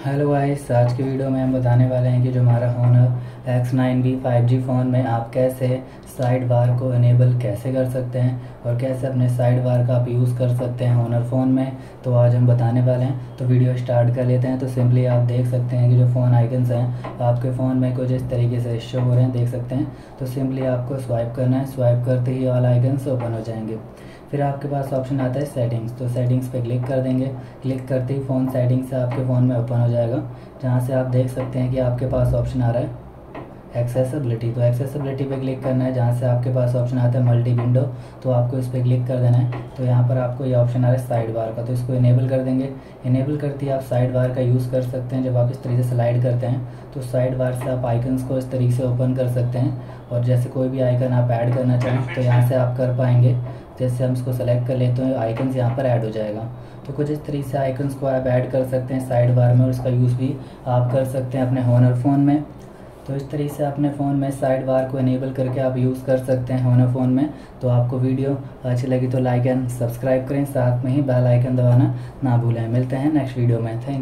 Hello guys, आज की video में हम बताने वाले हैं कि जो हमारा Honor X9B 5G फ़ोन में आप कैसे साइड बार को इनेबल कैसे कर सकते हैं और कैसे अपने साइड बार का आप यूज़ कर सकते हैं Honor फ़ोन में। तो आज हम बताने वाले हैं, तो वीडियो स्टार्ट कर लेते हैं। तो सिंपली आप देख सकते हैं कि जो फ़ोन आइकन्स हैं आपके फ़ोन में कुछ इस तरीके से शो हो रहे हैं, देख सकते हैं। तो सिंपली आपको स्वाइप करना है, स्वाइप करते ही ऑल आइकन्स ओपन हो जाएंगे। फिर आपके पास ऑप्शन आता है सेटिंग्स, तो सेटिंग्स पे क्लिक कर देंगे। क्लिक करते ही फ़ोन सेटिंग्स से आपके फ़ोन में ओपन हो जाएगा, जहाँ से आप देख सकते हैं कि आपके पास ऑप्शन आ रहा है एक्सेसिबिलिटी। तो एक्सेसिबिलिटी पे क्लिक करना है, जहाँ से आपके पास ऑप्शन आता है मल्टी विंडो, तो आपको इस पर क्लिक कर देना है। तो यहाँ पर आपको ये ऑप्शन आ रहा है साइड बार का, तो इसको इनेबल कर देंगे। इनेबल करते ही आप साइड बार का यूज़ कर सकते हैं। जब आप इस तरीके से स्लाइड करते हैं तो साइड बार से आप आइकन्स को इस तरीके से ओपन कर सकते हैं, और जैसे कोई भी आइकन आप ऐड करना चाहें तो यहाँ से आप कर पाएंगे। जैसे हम इसको सेलेक्ट कर लेते हैं तो आइकन्स यहाँ पर ऐड हो जाएगा। तो कुछ इस तरीके से आइकन्स को आप ऐड कर सकते हैं साइड बार में, और इसका यूज़ भी आप कर सकते हैं अपने Honor फ़ोन में। तो इस तरीके से अपने फ़ोन में साइड बार को इनेबल करके आप यूज़ कर सकते हैं Honor फ़ोन में। तो आपको वीडियो अच्छी लगी तो लाइक एंड सब्सक्राइब करें, साथ में ही बेल आइकन दबाना ना भूलें। मिलते हैं नेक्स्ट वीडियो में। थैंक